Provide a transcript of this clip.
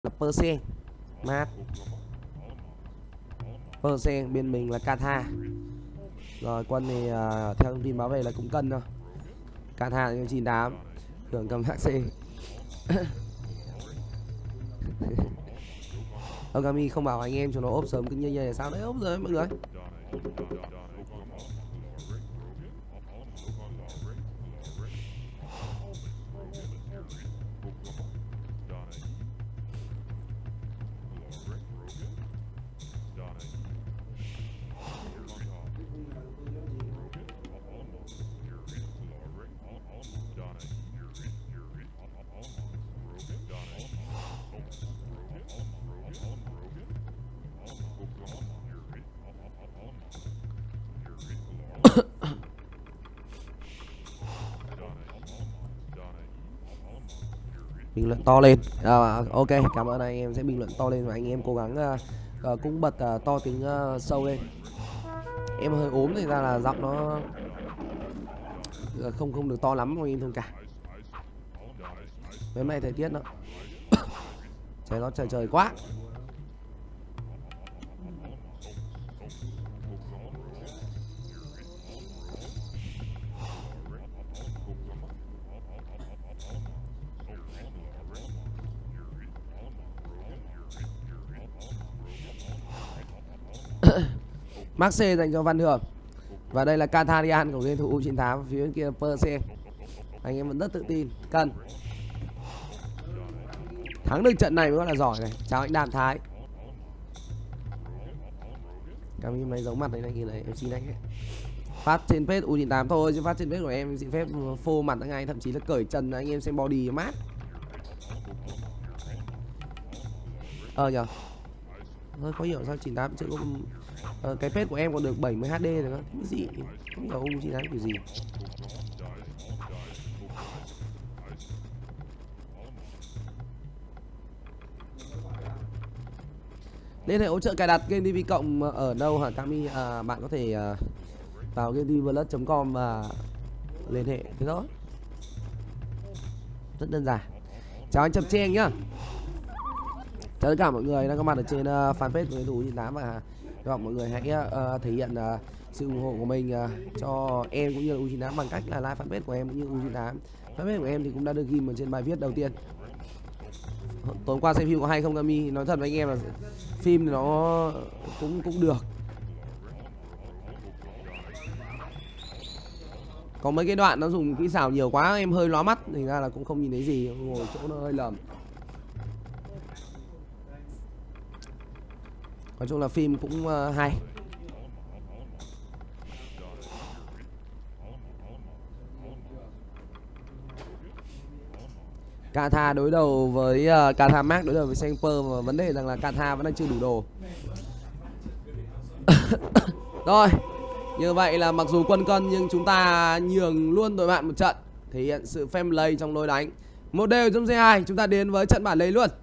là Persen mát. Persen bên mình là Katha. Rồi quân thì theo thông tin báo về là cũng cân thôi. Katha 98 Hưởng cầm HC. Ogami không bảo anh em cho nó ốp sớm cứ như vậy sao đấy, ốp rồi mọi người. Bình luận to lên. Ok, cảm ơn anh em sẽ bình luận to lên và anh em cố gắng cũng bật to tiếng sâu lên. Em hơi ốm thì ra là giọng nó không được to lắm, anh em thông cảm. Hôm nay thời tiết nó trời quá. Max C dành cho Văn Hưởng. Và đây là Katharian của game thủ U98. Phía bên kia Persen. Anh em vẫn rất tự tin. Cân thắng được trận này mới gọi là giỏi này. Chào anh Đàm Thái. Cảm ơn máy giống mặt này kia này. Em xin anh ấy. Phát trên page U98 thôi, chứ phát trên page của em xin phép phô mặt ngay, thậm chí là cởi trần anh em xem body mát. Nhờ hơi khó hiểu sao 98 chứ cũng cái page của em còn được 70 HD rồi đó. Cái gì không hiểu U98 kiểu gì. Liên hệ hỗ trợ cài đặt Game TV Cộng ở đâu hả Cami? Bạn có thể vào gametvplus.com và liên hệ thế đó. Rất đơn giản. Chào anh Chập Chen nhá. Chào tất cả mọi người đang có mặt ở trên fanpage của game thủ U98 và hy vọng mọi người hãy thể hiện sự ủng hộ của mình cho em cũng như là U98 bằng cách là like fanpage của em cũng như U98. Fanpage của em thì cũng đã được ghim ở trên bài viết đầu tiên. Tối qua xem phim có hay không Cami? Nói thật với anh em là phim thì nó cũng được. Có mấy cái đoạn nó dùng kỹ xảo nhiều quá em hơi lóa mắt, thành ra là cũng không nhìn thấy gì, ngồi chỗ nó hơi lầm. Nói chung là phim cũng hay. Katha đối đầu với Katha Max đối đầu với Semper, và vấn đề rằng là Katha vẫn đang chưa đủ đồ. Rồi, như vậy là mặc dù quân cân nhưng chúng ta nhường luôn đội bạn một trận, thể hiện sự fair play trong lối đánh. Một đều trong C2, chúng ta đến với trận bản lề luôn.